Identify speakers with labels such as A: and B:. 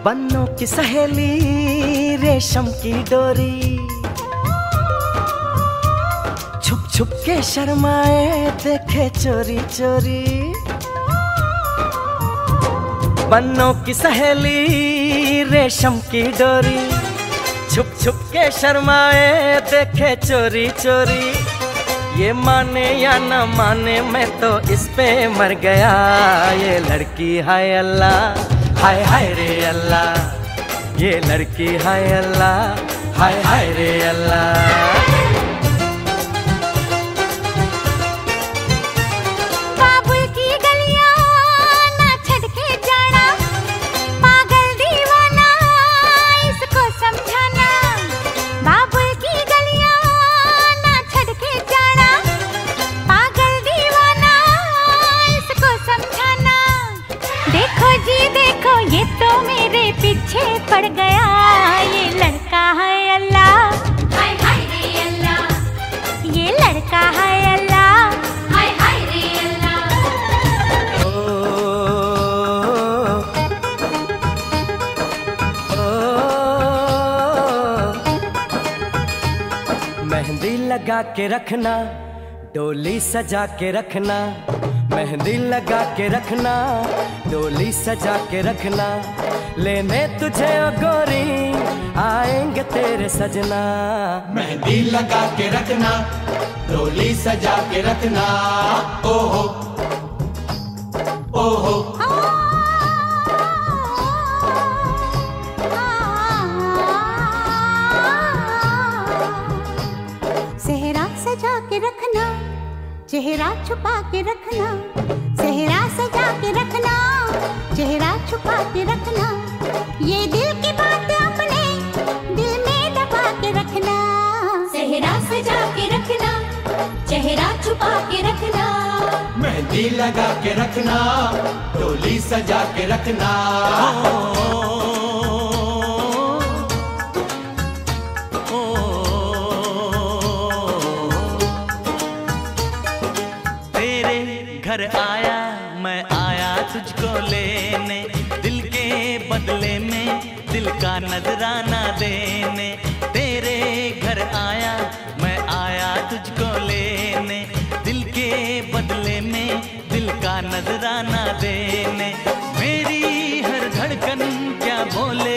A: बन्नों की सहेली रेशम की डोरी, छुप छुप के शर्माए देखे चोरी चोरी। बन्नों की सहेली रेशम की डोरी, छुप छुप के शर्माए देखे चोरी चोरी। ये माने या न माने मैं तो इस पे मर गया। ये लड़की हाय अल्लाह, हाय हाय रे अल्लाह। ये लड़की हाय अल्लाह, हाय हाय रे अल्लाह।
B: ये तो मेरे पीछे पड़ गया। ये लड़का है अल्लाह, हाय हाय रे अल्लाह। ये लड़का है अल्लाह, हाय हाय रे अल्लाह।
A: मेहंदी लगा के रखना, डोली सजा के रखना। मेहंदी लगा के रखना, डोली सजा के रखना। लेने तुझे ओ गोरी आएंगे तेरे सजना।
C: मेहंदी लगा के रखना, डोली सजा के रखना। ओहो ओहो
B: सेहरा सजा के रखना, चेहरा छुपा के रखना। सेहरा सजा के रखना, चेहरा छुपा के रखना। ये दिल की बात अपने दिल में दबा के रखना। सेहरा सजा के रखना, चेहरा छुपा के रखना।
C: मेहंदी लगा के रखना, डोली सजा के रखना।
D: घर आया मैं आया तुझको लेने, दिल के बदले में दिल का नजराना देने। तेरे घर आया मैं आया तुझको लेने, दिल के बदले में दिल का नजराना देने। मेरी हर धड़कन क्या बोले